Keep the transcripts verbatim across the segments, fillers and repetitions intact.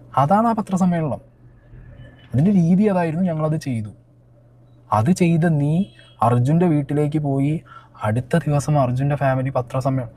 അതാണ് ആ പത്രസമ്മേളനം. അതിൻ്റെ രീതി അതായിരുന്നു. ഞങ്ങളത് ചെയ്തു. അത് ചെയ്ത നീ അർജുൻ്റെ വീട്ടിലേക്ക് പോയി അടുത്ത ദിവസം അർജുൻ്റെ ഫാമിലി പത്രസമ്മേളനം.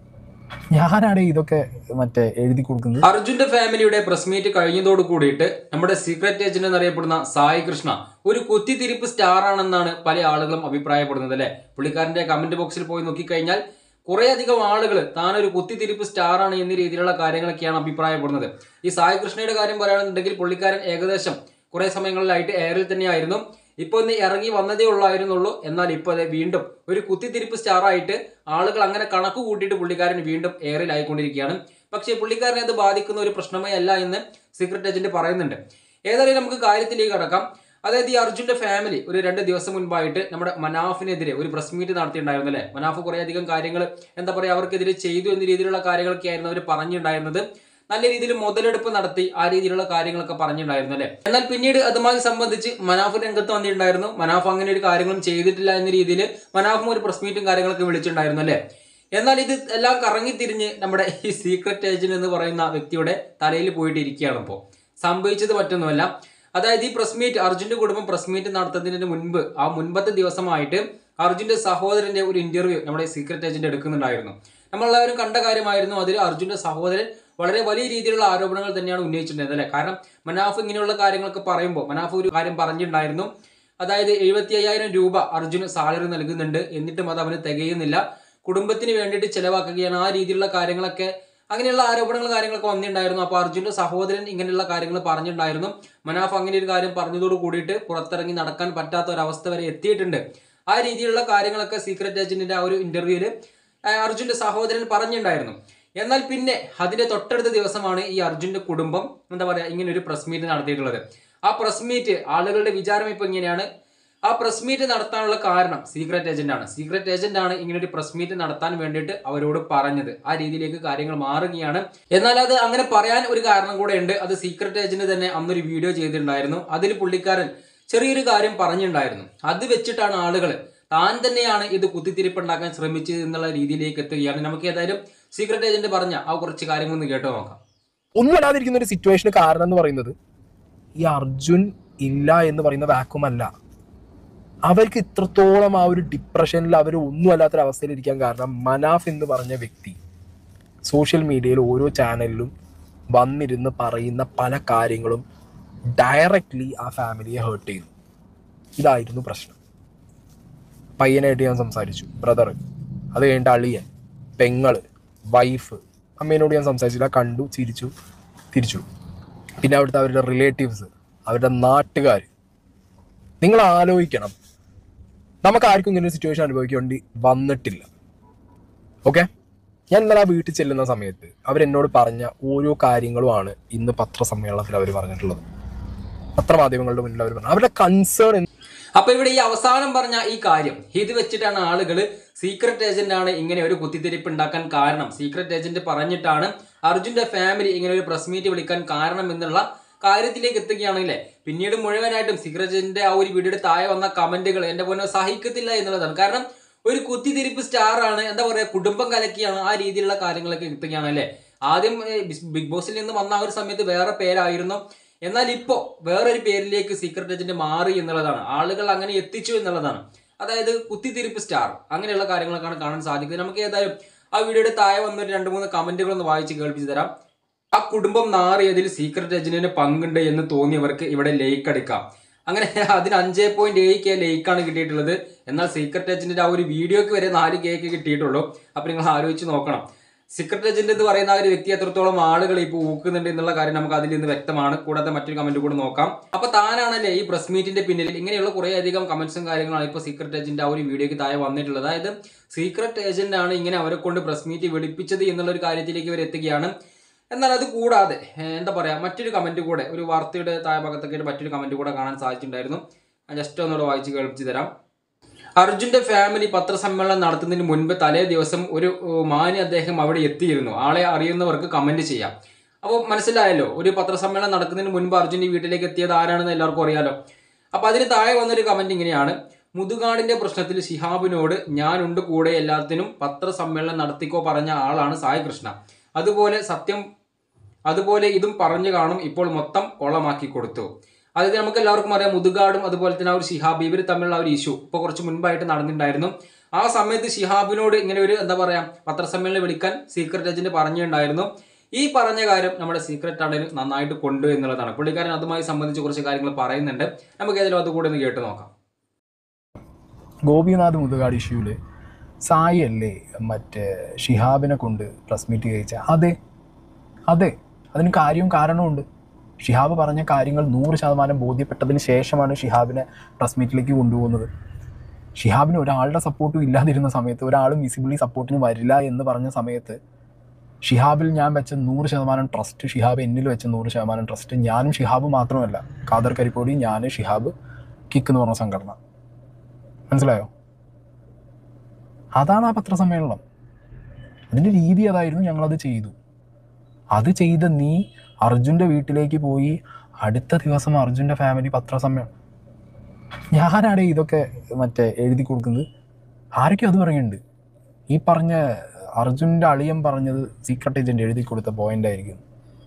ഞാനാണ് ഇതൊക്കെ മറ്റേ എഴുതി കൊടുക്കുന്നത്. അർജുന്റെ ഫാമിലിയുടെ പ്രസ് മീറ്റ് കഴിഞ്ഞതോട് കൂടിയിട്ട് നമ്മുടെ സീക്രട്ട് ഏജന്റ് എന്നറിയപ്പെടുന്ന സായി കൃഷ്ണ ഒരു കുത്തിത്തിരിപ്പ് സ്റ്റാർ ആണെന്നാണ് പല ആളുകളും അഭിപ്രായപ്പെടുന്നത് അല്ലെ. പുള്ളിക്കാരന്റെ കമന്റ് ബോക്സിൽ പോയി നോക്കിക്കഴിഞ്ഞാൽ കുറെ അധികം ആളുകൾ താനൊരു കുത്തിത്തിരിപ്പ് സ്റ്റാർ ആണ് എന്ന രീതിയിലുള്ള കാര്യങ്ങളൊക്കെയാണ് അഭിപ്രായപ്പെടുന്നത്. ഈ സായി കൃഷ്ണയുടെ കാര്യം പറയുകയാണെന്നുണ്ടെങ്കിൽ പുള്ളിക്കാരൻ ഏകദേശം കുറെ സമയങ്ങളിലായിട്ട് എയറിൽ തന്നെയായിരുന്നു. ഇപ്പൊ ഒന്ന് ഇറങ്ങി വന്നതേ ഉള്ളായിരുന്നുള്ളൂ. എന്നാൽ ഇപ്പോൾ അതെ വീണ്ടും ഒരു കുത്തിത്തിരിപ്പ് സ്റ്റാർ ആയിട്ട് ആളുകൾ അങ്ങനെ കണക്ക് കൂട്ടിയിട്ട് പുള്ളിക്കാരൻ വീണ്ടും എയറിലായിക്കൊണ്ടിരിക്കുകയാണ്. പക്ഷേ പുള്ളിക്കാരനെ അത് ബാധിക്കുന്ന ഒരു പ്രശ്നമേ അല്ല എന്ന് സീക്രട്ട് ഏജന്റ് പറയുന്നുണ്ട്. ഏതായാലും നമുക്ക് കാര്യത്തിലേക്ക് കടക്കാം. അതായത് ഈ അർജുന്റെ ഫാമിലി ഒരു രണ്ട് ദിവസം മുൻപായിട്ട് നമ്മുടെ മനാഫിനെതിരെ ഒരു പ്രസ് മീറ്റ് നടത്തിയിട്ടുണ്ടായിരുന്നു അല്ലെ. മനാഫ് കുറെ അധികം കാര്യങ്ങൾ എന്താ പറയുക അവർക്കെതിരെ ചെയ്തു എന്ന രീതിയിലുള്ള കാര്യങ്ങളൊക്കെ ആയിരുന്നു അവർ പറഞ്ഞിട്ടുണ്ടായിരുന്നത്. നല്ല രീതിയിൽ മുതലെടുപ്പ് നടത്തി ആ രീതിയിലുള്ള കാര്യങ്ങളൊക്കെ പറഞ്ഞിട്ടുണ്ടായിരുന്നു അല്ലെ. എന്നാൽ പിന്നീട് അതുമായി സംബന്ധിച്ച് മനാഫ് രംഗത്ത് വന്നിട്ടുണ്ടായിരുന്നു. മനാഫ് അങ്ങനെ ഒരു കാര്യങ്ങളും ചെയ്തിട്ടില്ല എന്ന രീതിയിൽ മനാഫും ഒരു പ്രസ് മീറ്റും കാര്യങ്ങളൊക്കെ വിളിച്ചിട്ടുണ്ടായിരുന്നു അല്ലെ. എന്നാൽ ഇത് എല്ലാം കറങ്ങി തിരിഞ്ഞ് നമ്മുടെ ഈ സീക്രട്ട് ഏജന്റ് എന്ന് പറയുന്ന വ്യക്തിയുടെ തലയിൽ പോയിട്ട് ഇരിക്കുകയാണ്. ഇപ്പോൾ സംഭവിച്ചത് മറ്റൊന്നുമല്ല. അതായത് ഈ പ്രസ് മീറ്റ് അർജുന്റെ കുടുംബം പ്രസ് മീറ്റ് നടത്തുന്നതിന് മുൻപ് ആ മുൻപത്തെ ദിവസമായിട്ട് അർജുന്റെ സഹോദരന്റെ ഒരു ഇന്റർവ്യൂ നമ്മുടെ സീക്രട്ട് ഏജന്റ് എടുക്കുന്നുണ്ടായിരുന്നു. നമ്മളെല്ലാവരും കണ്ട കാര്യമായിരുന്നു. അതിൽ അർജുന്റെ സഹോദരൻ വളരെ വലിയ രീതിയിലുള്ള ആരോപണങ്ങൾ തന്നെയാണ് ഉന്നയിച്ചിട്ടുണ്ടായത് അല്ലെ. കാരണം മനാഫ് ഇങ്ങനെയുള്ള കാര്യങ്ങളൊക്കെ പറയുമ്പോൾ മനാഫ് ഒരു കാര്യം പറഞ്ഞിട്ടുണ്ടായിരുന്നു. അതായത് എഴുപത്തി അയ്യായിരം രൂപ അർജുന് സാലറി നൽകുന്നുണ്ട്, എന്നിട്ടും അത് അവന് തികയുന്നില്ല, കുടുംബത്തിന് വേണ്ടിയിട്ട് ചെലവാക്കുകയാണ്, ആ രീതിയിലുള്ള കാര്യങ്ങളൊക്കെ അങ്ങനെയുള്ള ആരോപണങ്ങൾ കാര്യങ്ങളൊക്കെ വന്നിട്ടുണ്ടായിരുന്നു. അപ്പോൾ അർജുന്റെ സഹോദരൻ ഇങ്ങനെയുള്ള കാര്യങ്ങൾ പറഞ്ഞിട്ടുണ്ടായിരുന്നു. മനാഫ് അങ്ങനെ ഒരു കാര്യം പറഞ്ഞതോട് കൂടിയിട്ട് പുറത്തിറങ്ങി നടക്കാൻ പറ്റാത്ത ഒരവസ്ഥ വരെ എത്തിയിട്ടുണ്ട്. ആ രീതിയിലുള്ള കാര്യങ്ങളൊക്കെ സീക്രട്ട് ഏജന്റിന്റെ ആ ഒരു ഇന്റർവ്യൂവിൽ അർജുന്റെ സഹോദരൻ പറഞ്ഞിട്ടുണ്ടായിരുന്നു. എന്നാൽ പിന്നെ അതിന്റെ തൊട്ടടുത്ത ദിവസമാണ് ഈ അർജുന്റെ കുടുംബം എന്താ പറയാ ഇങ്ങനെ ഒരു പ്രസ് മീറ്റ് നടത്തിയിട്ടുള്ളത്. ആ പ്രസ് മീറ്റ് ആളുകളുടെ വിചാരം ഇപ്പൊ ഇങ്ങനെയാണ്, ആ പ്രസ് മീറ്റ് നടത്താനുള്ള കാരണം സീക്രട്ട് ഏജന്റ് ആണ്. സീക്രട്ട് ഏജന്റ് ആണ് ഇങ്ങനെ ഒരു പ്രസ് മീറ്റ് നടത്താൻ വേണ്ടിയിട്ട് അവരോട് പറഞ്ഞത്. ആ രീതിയിലേക്ക് കാര്യങ്ങൾ മാറുകയാണ്. എന്നാൽ അത് അങ്ങനെ പറയാൻ ഒരു കാരണം കൂടെ ഉണ്ട്. അത് സീക്രട്ട് ഏജന്റ് തന്നെ അന്നൊരു വീഡിയോ ചെയ്തിട്ടുണ്ടായിരുന്നു. അതിൽ പുള്ളിക്കാരൻ ചെറിയൊരു കാര്യം പറഞ്ഞിട്ടുണ്ടായിരുന്നു. അത് വെച്ചിട്ടാണ് ആളുകൾ താൻ തന്നെയാണ് ഇത് കുത്തിത്തിരിപ്പുണ്ടാക്കാൻ ശ്രമിച്ചത് എന്നുള്ള രീതിയിലേക്ക് എത്തുകയാണ്. നമുക്ക് ഏതായാലും സീക്രട്ട് ഏജന്റ് പറഞ്ഞ ആ കുറച്ച് കാര്യങ്ങളൊന്ന് കേട്ടോ നോക്കാം. ഒന്നും അല്ലാതിരിക്കുന്ന ഒരു സിറ്റുവേഷന് കാരണം എന്ന് പറയുന്നത് ഈ അർജുൻ ഇല്ല എന്ന് പറയുന്ന വാക്വം അല്ല. അവർക്ക് ഇത്രത്തോളം ആ ഒരു ഡിപ്രഷനിൽ അവർ ഒന്നും അല്ലാത്തൊരവസ്ഥയിൽ ഇരിക്കാൻ കാരണം മനാഫ് എന്ന് പറഞ്ഞ വ്യക്തി സോഷ്യൽ മീഡിയയിൽ ഓരോ ചാനലിലും വന്നിരുന്ന് പറയുന്ന പല കാര്യങ്ങളും ഡയറക്റ്റ്ലി ആ ഫാമിലിയെ ഹേർട്ട് ചെയ്തു. ഇതായിരുന്നു പ്രശ്നം. പയ്യനായിട്ട് ഞാൻ സംസാരിച്ചു, ബ്രദർ, അത് കഴിഞ്ഞിട്ട് അളിയൻ, പെങ്ങള്, വൈഫ്, അമ്മേനോട് ഞാൻ സംസാരിച്ചില്ല, കണ്ടു, ചിരിച്ചു, തിരിച്ചു. പിന്നെ അവിടുത്തെ അവരുടെ റിലേറ്റീവ്സ്, അവരുടെ നാട്ടുകാർ. നിങ്ങൾ ആലോചിക്കണം, നമുക്ക് ആർക്കും ഇങ്ങനെ ഒരു സിറ്റുവേഷൻ അനുഭവിക്കേണ്ടി വന്നിട്ടില്ല. ഓക്കെ, ഞാൻ ഇന്നലെ ആ വീട്ടിൽ ചെല്ലുന്ന സമയത്ത് അവരെന്നോട് പറഞ്ഞ ഓരോ കാര്യങ്ങളുമാണ് ഇന്ന് പത്രസമ്മേളനത്തിൽ അവർ പറഞ്ഞിട്ടുള്ളത്. പത്രമാധ്യമങ്ങളുടെ മുന്നിൽ അവർ പറഞ്ഞു അവരുടെ കൺസേൺ. അപ്പൊ ഇവിടെ ഈ അവസാനം പറഞ്ഞ ഈ കാര്യം ഇത് വെച്ചിട്ടാണ് ആളുകൾ സീക്രട്ട് ഏജന്റ് ആണ് ഇങ്ങനെ ഒരു കുത്തിത്തിരിപ്പ് ഉണ്ടാക്കാൻ കാരണം, സീക്രട്ട് ഏജന്റ് പറഞ്ഞിട്ടാണ് അർജുന്റെ ഫാമിലി ഇങ്ങനെ ഒരു പ്രസ് മീറ്റ് വിളിക്കാൻ കാരണം എന്നുള്ള കാര്യത്തിലേക്ക് എത്തുകയാണെങ്കിലേ പിന്നീട് മുഴുവനായിട്ടും സീക്രട്ട് ഏജന്റിന്റെ ആ ഒരു വീഡിയോയുടെ താഴെ വന്ന കമന്റുകൾ എന്റെ പോലെ സഹിക്കത്തില്ല എന്നുള്ളതാണ്. കാരണം ഒരു കുത്തിത്തിരിപ്പ് സ്റ്റാർ ആണ്, എന്താ പറയുക, കുടുംബം കലക്കിയാണ്, ആ രീതിയിലുള്ള കാര്യങ്ങളൊക്കെ എത്തുകയാണ് അല്ലെ. ആദ്യം ബിഗ് ബോസിൽ നിന്ന് വന്ന ആ ഒരു സമയത്ത് വേറെ പേരായിരുന്നു. എന്നാൽ ഇപ്പോ വേറൊരു പേരിലേക്ക് സീക്രട്ട് ഏജന്റ് മാറി എന്നുള്ളതാണ്. ആളുകൾ അങ്ങനെ എത്തിച്ചു എന്നുള്ളതാണ്. അതായത് കുത്തിത്തിരിപ്പ് സ്റ്റാർ അങ്ങനെയുള്ള കാര്യങ്ങളൊക്കെയാണ് കാണാൻ സാധിക്കുന്നത്. നമുക്ക് ഏതായാലും ആ വീഡിയോയുടെ താഴെ വന്നൊരു രണ്ട് മൂന്ന് കമന്റുകൾ ഒന്ന് വായിച്ച് കേൾപ്പിച്ചു തരാം. ആ കുടുംബം നാറിയതിൽ സീക്രട്ട് ഏജന്റിന് പങ്കുണ്ട് എന്ന് തോന്നിയവർക്ക് ഇവിടെ ലൈക്ക് അടിക്കാം. അങ്ങനെ അതിന് അഞ്ചേ പോയിന്റ് ഏഴ് കെ ലൈക്കാണ് കിട്ടിയിട്ടുള്ളത്. എന്നാൽ സീക്രട്ട് ഏജന്റിന്റെ ആ ഒരു വീഡിയോക്ക് വരെ നാല് കെക്ക് കിട്ടിയിട്ടുള്ളൂ. അപ്പൊ നിങ്ങൾ ആലോചിച്ച് നോക്കണം, സീക്രട്ട് ഏജന്റ് എന്ന് പറയുന്ന ആ ഒരു വ്യക്തി എത്രത്തോളം ആളുകൾ ഇപ്പോൾ ഊക്കുന്നുണ്ട് എന്നുള്ള കാര്യം നമുക്ക് അതിൽ നിന്ന് വ്യക്തമാണ്. കൂടാതെ മറ്റൊരു കമന്റ് കൂടെ നോക്കാം. അപ്പൊ താനാണല്ലേ ഈ പ്രസ് മീറ്റിന്റെ പിന്നിൽ, ഇങ്ങനെയുള്ള കുറെ അധികം കമന്റ്സും കാര്യങ്ങളാണ് ഇപ്പോൾ സീക്രട്ട് ഏജന്റ് ആ ഒരു വീഡിയോക്ക് താഴെ വന്നിട്ടുള്ളത്. അതായത് സീക്രട്ട് ഏജന്റ് ആണ് ഇങ്ങനെ അവരെ കൊണ്ട് പ്രസ് മീറ്റ് വിളിപ്പിച്ചത് എന്നുള്ള ഒരു കാര്യത്തിലേക്ക് ഇവർ എത്തുകയാണ്. എന്നാൽ അത് കൂടാതെ എന്താ പറയാ മറ്റൊരു കമന്റ് കൂടെ ഒരു വാർത്തയുടെ താഴെ ഭാഗത്തൊക്കെ മറ്റൊരു കമന്റ് കൂടെ കാണാൻ സാധിച്ചിട്ടുണ്ടായിരുന്നു. ജസ്റ്റ് ഒന്നുകൂടെ വായിച്ച് കേൾപ്പിച്ചു തരാം. അർജുന്റെ ഫാമിലി പത്രസമ്മേളനം നടത്തുന്നതിന് മുൻപ് തലേ ദിവസം ഒരു മാന്യ അദ്ദേഹം അവിടെ എത്തിയിരുന്നു. ആളെ അറിയുന്നവർക്ക് കമന്റ് ചെയ്യാം. അപ്പോൾ മനസ്സിലായല്ലോ, ഒരു പത്രസമ്മേളനം നടക്കുന്നതിന് മുൻപ് അർജുന്റെ വീട്ടിലേക്ക് എത്തിയത് ആരാണെന്ന് എല്ലാവർക്കും അറിയാലോ. അപ്പൊ അതിന് താഴെ വന്നൊരു കമന്റ് ഇങ്ങനെയാണ്: മുതുകാടിന്റെ പ്രശ്നത്തിൽ ശിഹാബിനോട് ഞാനുണ്ട് കൂടെ എല്ലാത്തിനും പത്രസമ്മേളനം നടത്തിക്കോ പറഞ്ഞ ആളാണ് സായി കൃഷ്ണ. അതുപോലെ സത്യം അതുപോലെ ഇതും പറഞ്ഞു കാണും. ഇപ്പോൾ മൊത്തം ഓളമാക്കി കൊടുത്തു. അതായത് നമുക്ക് എല്ലാവർക്കും അറിയാം, മുതുകാടും അതുപോലെ തന്നെ ആ ഒരു ഷിഹാബ് ഇവർ തമ്മിലുള്ള ഒരു ഇഷ്യൂ ഇപ്പോൾ കുറച്ച് മുൻപായിട്ട് നടന്നിട്ടുണ്ടായിരുന്നു. ആ സമയത്ത് ഷിഹാബിനോട് ഇങ്ങനെ ഒരു എന്താ പറയാ പത്രസമ്മേളനം വിളിക്കാൻ സീക്രട്ട് ഏജന്റ് പറഞ്ഞിട്ടുണ്ടായിരുന്നു. ഈ പറഞ്ഞ കാര്യം നമ്മുടെ സീക്രട്ട് ആണെങ്കിൽ നന്നായിട്ട് കൊണ്ടു എന്നുള്ളതാണ്. പുള്ളിക്കാരൻ അതുമായി സംബന്ധിച്ച് കുറച്ച് കാര്യങ്ങൾ പറയുന്നുണ്ട്. നമുക്ക് ഏതായാലും അതുകൂടെ ഒന്ന് കേട്ട് നോക്കാം. ഗോപിനാഥ് മുതുകാട് ഇഷ്യൂല് സായി അല്ലേ മറ്റേ ഷിഹാബിനെ കൊണ്ട് പ്രസ് മീറ്റ് കഴിച്ച? അതെ അതെ അതിന് കാര്യവും കാരണമുണ്ട്. ഷിഹാബ് പറഞ്ഞ കാര്യങ്ങൾ നൂറ് ശതമാനം ബോധ്യപ്പെട്ടതിന് ശേഷമാണ് ഷിഹാബിനെ പ്രസ് മീറ്റിലേക്ക് കൊണ്ടുപോകുന്നത്. ഷിഹാബിന് ഒരാളുടെ സപ്പോർട്ടും ഇല്ലാതിരുന്ന സമയത്ത്, ഒരാളും വിസിബിളി സപ്പോർട്ടിന് വരില്ല എന്ന് പറഞ്ഞ സമയത്ത് ഷിഹാബിൽ ഞാൻ വെച്ച നൂറ് ശതമാനം ട്രസ്റ്റ്, ഷിഹാബ് എന്നിൽ വെച്ച നൂറ് ശതമാനം ട്രസ്റ്റ്, ഞാനും ഷിഹാബ് മാത്രമല്ല, ഖാദർ കരിപ്പോടി, ഞാൻ, ഷിഹാബ്, കിക്ക് എന്ന് പറഞ്ഞ സംഘടന. മനസ്സിലായോ? അതാണ് ആ പത്രസമ്മേളനം. അതിൻ്റെ രീതി അതായിരുന്നു. ഞങ്ങളത് ചെയ്തു. അത് ചെയ്ത നീ അർജുൻ്റെ വീട്ടിലേക്ക് പോയി അടുത്ത ദിവസം അർജുൻ്റെ ഫാമിലി പത്രസമ്മേളനം. ഞാനാണ് ഇതൊക്കെ മറ്റേ എഴുതി കൊടുക്കുന്നത്. ആരൊക്കെയും അത് പറയുന്നുണ്ട്. ഈ പറഞ്ഞ അർജുൻ്റെ അളിയൻ പറഞ്ഞത് സീക്രട്ട് ഏജൻറ്റ് എഴുതി കൊടുത്ത പോയിന്റ് ആയിരിക്കും.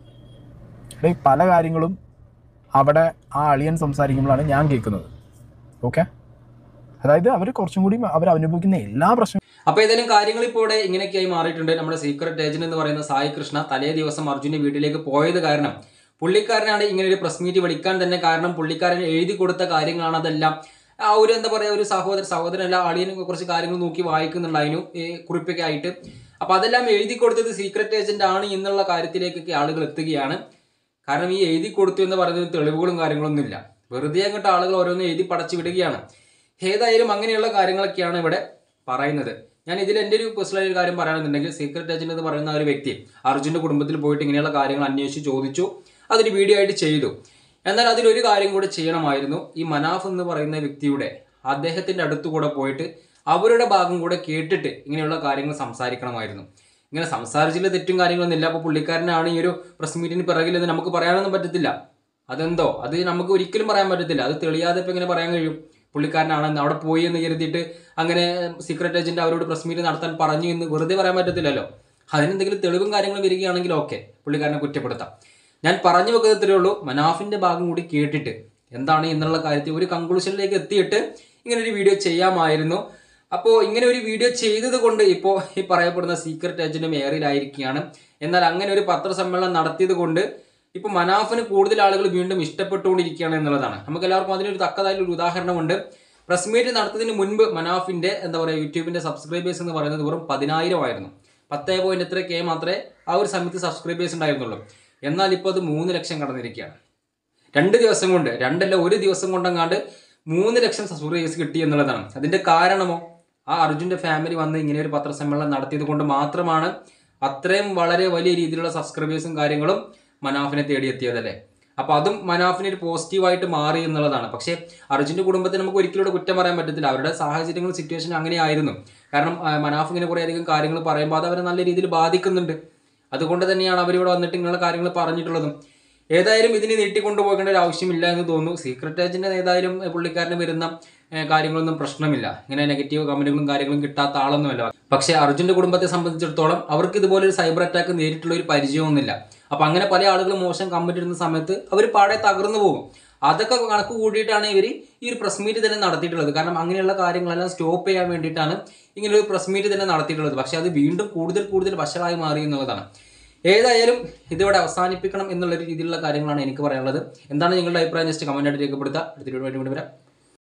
അല്ലെ പല കാര്യങ്ങളും അവിടെ ആ അളിയൻ സംസാരിക്കുമ്പോഴാണ് ഞാൻ കേൾക്കുന്നത്. ഓക്കെ, അതായത് അവർ കുറച്ചും കൂടി അവർ അനുഭവിക്കുന്ന എല്ലാ പ്രശ്നവും. അപ്പൊ ഏതായാലും കാര്യങ്ങൾ ഇപ്പോൾ ഇവിടെ ഇങ്ങനെയൊക്കെയായി മാറിയിട്ടുണ്ട്. നമ്മുടെ സീക്രട്ട് ഏജന്റ് എന്ന് പറയുന്ന സായി കൃഷ്ണ തലേ ദിവസം അർജുന്റെ വീട്ടിലേക്ക് പോയത് കാരണം പുള്ളിക്കാരനാണ് ഇങ്ങനെ ഒരു പ്രസ് മീറ്റ് വിളിക്കാൻ തന്നെ കാരണം. പുള്ളിക്കാരൻ എഴുതി കൊടുത്ത കാര്യങ്ങളാണ് അതെല്ലാം. ആ ഒരു എന്താ പറയുക, ഒരു സഹോദര സഹോദരനല്ല അളിയനും കുറച്ച് കാര്യങ്ങൾ നോക്കി വായിക്കുന്നുണ്ടായിരുന്നു ഈ കുറിപ്പൊക്കെ ആയിട്ട്. അപ്പൊ അതെല്ലാം എഴുതി കൊടുത്തത് സീക്രട്ട് ഏജന്റ് ആണ് എന്നുള്ള കാര്യത്തിലേക്കൊക്കെ ആളുകൾ എത്തുകയാണ്. കാരണം ഈ എഴുതി കൊടുത്തു എന്ന് പറയുന്നത് തെളിവുകളും കാര്യങ്ങളൊന്നും ഇല്ല. വെറുതെ അങ്ങോട്ട് ആളുകൾ ഓരോന്നും എഴുതി പടച്ചു വിടുകയാണ്. ഏതായാലും അങ്ങനെയുള്ള കാര്യങ്ങളൊക്കെയാണ് ഇവിടെ പറയുന്നത്. ഞാൻ ഇതിൽ എൻ്റെ ഒരു പേഴ്സണൽ ഒരു കാര്യം പറയുകയാണെന്നുണ്ടെങ്കിൽ, സീക്രട്ട് ഏജന്റ് എന്ന് പറയുന്ന ഒരു വ്യക്തി അർജുൻ്റെ കുടുംബത്തിൽ പോയിട്ട് ഇങ്ങനെയുള്ള കാര്യങ്ങൾ അന്വേഷിച്ച് ചോദിച്ചു, അതൊരു വീഡിയോ ആയിട്ട് ചെയ്തു. എന്നാൽ അതിലൊരു കാര്യം കൂടെ ചെയ്യണമായിരുന്നു. ഈ മനാഫ് എന്ന് പറയുന്ന വ്യക്തിയുടെ അദ്ദേഹത്തിൻ്റെ അടുത്തു കൂടെ പോയിട്ട് അവരുടെ ഭാഗം കൂടെ കേട്ടിട്ട് ഇങ്ങനെയുള്ള കാര്യങ്ങൾ സംസാരിക്കണമായിരുന്നു. ഇങ്ങനെ സംസാരിച്ചില്ല തെറ്റും കാര്യങ്ങളൊന്നും ഇല്ല. അപ്പോൾ പുള്ളിക്കാരനാണ് ഈ ഒരു പ്രസ് മീറ്റിന് പിറകിലെന്ന് നമുക്ക് പറയാനൊന്നും പറ്റത്തില്ല. അതെന്തോ അത് നമുക്ക് ഒരിക്കലും പറയാൻ പറ്റത്തില്ല. അത് തെളിയാതെ ഇപ്പം എങ്ങനെ പറയാൻ കഴിയും? പുള്ളിക്കാരനാണെന്ന് അവിടെ പോയി എന്ന് കരുതിയിട്ട് അങ്ങനെ സീക്രട്ട് ഏജന്റ് അവരോട് പ്രസ് മീറ്റ് നടത്താൻ പറഞ്ഞു എന്ന് വെറുതെ പറയാൻ പറ്റത്തില്ലല്ലോ. അതിനെന്തെങ്കിലും തെളിവും കാര്യങ്ങളും വരികയാണെങ്കിൽ ഓക്കെ, പുള്ളിക്കാരനെ കുറ്റപ്പെടുത്താം. ഞാൻ പറഞ്ഞു വെക്കുന്നത്രേ ഉള്ളൂ, മനാഫിന്റെ ഭാഗം കൂടി കേട്ടിട്ട് എന്താണ് എന്നുള്ള കാര്യത്തിൽ ഒരു കൺക്ലൂഷനിലേക്ക് എത്തിയിട്ട് ഇങ്ങനെ ഒരു വീഡിയോ ചെയ്യാമായിരുന്നു. അപ്പോൾ ഇങ്ങനെ ഒരു വീഡിയോ ചെയ്തത് കൊണ്ട് ഇപ്പോൾ ഈ പറയപ്പെടുന്ന സീക്രട്ട് ഏജന്റും എയറിലായിരിക്കുകയാണ്. എന്നാൽ അങ്ങനെ ഒരു പത്രസമ്മേളനം നടത്തിയത് കൊണ്ട് ഇപ്പൊ മനാഫിന് കൂടുതൽ ആളുകൾ വീണ്ടും ഇഷ്ടപ്പെട്ടുകൊണ്ടിരിക്കുകയാണ് എന്നുള്ളതാണ്. നമുക്ക് എല്ലാവർക്കും അതിനൊരു തക്കതായ ഒരു ഉദാഹരണമുണ്ട്. പ്രസ് മീറ്റ് നടത്തുന്നതിന് മുൻപ് മനാഫിന്റെ എന്താ പറയുക യൂട്യൂബിന്റെ സബ്സ്ക്രൈബേഴ്സ് എന്ന് പറയുന്നത് വെറും പതിനായിരം ആയിരുന്നു. പത്തേ പോയിന്റ് എത്ര കെ മാത്രമേ ആ ഒരു സമയത്ത് സബ്സ്ക്രൈബേഴ്സ് ഉണ്ടായിരുന്നുള്ളൂ. എന്നാൽ ഇപ്പോൾ അത് മൂന്ന് ലക്ഷം കടന്നിരിക്കുകയാണ്. രണ്ട് ദിവസം കൊണ്ട്, രണ്ടല്ല ഒരു ദിവസം കൊണ്ടെങ്ങാണ്ട് മൂന്ന് ലക്ഷം സബ്സ്ക്രൈബേഴ്സ് കിട്ടി എന്നുള്ളതാണ്. അതിന്റെ കാരണമോ ആ അർജുന്റെ ഫാമിലി വന്ന് ഇങ്ങനെ ഒരു പത്രസമ്മേളനം നടത്തിയത് കൊണ്ട് മാത്രമാണ് അത്രയും വളരെ വലിയ രീതിയിലുള്ള സബ്സ്ക്രൈബേഴ്സും കാര്യങ്ങളും മനാഫിനെ തേടിയെത്തിയതല്ലേ. അപ്പൊ അതും മനാഫിന് ഒരു പോസിറ്റീവായിട്ട് മാറി എന്നുള്ളതാണ്. പക്ഷേ അർജുന്റെ കുടുംബത്തിന് നമുക്ക് ഒരിക്കലും കുറ്റം പറയാൻ പറ്റത്തില്ല. അവരുടെ സാഹചര്യങ്ങളും സിറ്റുവേഷൻ അങ്ങനെയായിരുന്നു. കാരണം മനാഫ് ഇങ്ങനെ കുറേ അധികം കാര്യങ്ങൾ പറയുമ്പോൾ അത് അവരെ നല്ല രീതിയിൽ ബാധിക്കുന്നുണ്ട്. അതുകൊണ്ട് തന്നെയാണ് അവരിവിടെ വന്നിട്ട് ഇങ്ങനെയുള്ള കാര്യങ്ങൾ പറഞ്ഞിട്ടുള്ളതും. ഏതായാലും ഇതിന് നീട്ടിക്കൊണ്ടുപോകേണ്ട ഒരു ആവശ്യമില്ല എന്ന് തോന്നുന്നു. സീക്രട്ട് ഏജന്റ് ഏതായാലും പുള്ളിക്കാരന് വരുന്ന കാര്യങ്ങളൊന്നും പ്രശ്നമില്ല. ഇങ്ങനെ നെഗറ്റീവ് കമന്റുകളും കാര്യങ്ങളും കിട്ടാത്ത ആളൊന്നുമല്ല. പക്ഷേ അർജുന്റെ കുടുംബത്തെ സംബന്ധിച്ചിടത്തോളം അവർക്ക് ഇതുപോലെ ഒരു സൈബർ അറ്റാക്ക് നേരിട്ടുള്ള ഒരു പരിചയമൊന്നുമില്ല. അപ്പൊ അങ്ങനെ പല ആളുകളും മോശം കമന്റ് ഇടുന്ന സമയത്ത് അവർ പാടെ തകർന്നു പോകും. അതൊക്കെ കണക്ക് കൂടിയിട്ടാണ് ഇവർ ഈ ഒരു പ്രസ് മീറ്റ് തന്നെ നടത്തിയിട്ടുള്ളത്. കാരണം അങ്ങനെയുള്ള കാര്യങ്ങളെല്ലാം സ്റ്റോപ്പ് ചെയ്യാൻ വേണ്ടിയിട്ടാണ് ഇങ്ങനെ ഒരു പ്രസ് മീറ്റ് തന്നെ നടത്തിയിട്ടുള്ളത്. പക്ഷെ അത് വീണ്ടും കൂടുതൽ കൂടുതൽ വഷളായി മാറി എന്നുള്ളതാണ്. ഏതായാലും ഇതിവിടെ അവസാനിപ്പിക്കണം എന്നുള്ള രീതിയിലുള്ള കാര്യങ്ങളാണ് എനിക്ക് പറയാനുള്ളത്. എന്താണ് നിങ്ങളുടെ അഭിപ്രായം? ജസ്റ്റ് കമന്റ് ആയിട്ട് രേഖപ്പെടുത്തുക. അടുത്തൊരു വീഡിയോ വരാം.